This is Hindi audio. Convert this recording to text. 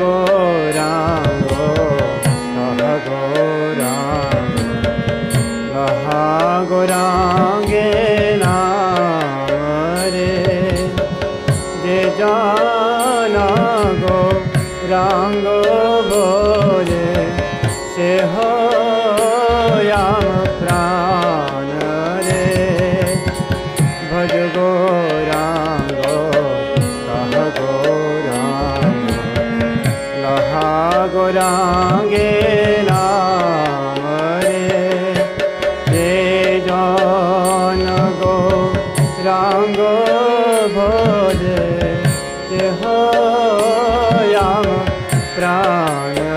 गौरांगो कह गौरांग कहा गौरांगे नाम रे जे जाना गौरांग भोरे से हो याम प्राण रे भज गौरांगो कह गौरांग लहा गौरांगे नाम रे जे जान गौरांग भोरे से हो याम प्राण